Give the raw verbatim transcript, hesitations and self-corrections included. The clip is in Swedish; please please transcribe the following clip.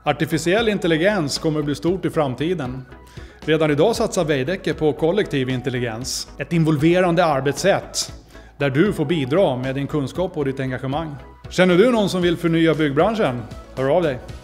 Artificiell intelligens kommer att bli stort i framtiden. Redan idag satsar Veidekke på kollektiv intelligens. Ett involverande arbetssätt där du får bidra med din kunskap och ditt engagemang. Känner du någon som vill förnya byggbranschen? Hör av dig!